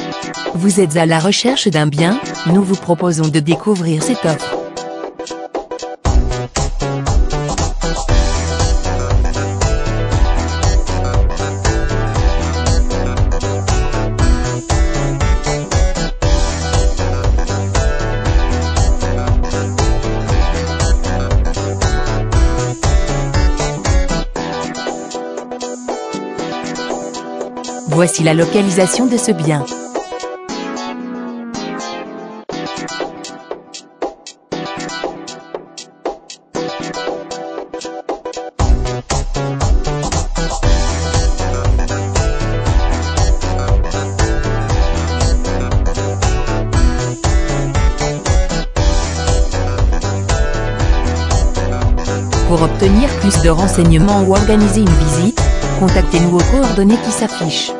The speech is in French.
Vous êtes à la recherche d'un bien? Nous vous proposons de découvrir cette offre. Voici la localisation de ce bien. Pour obtenir plus de renseignements ou organiser une visite, contactez-nous aux coordonnées qui s'affichent.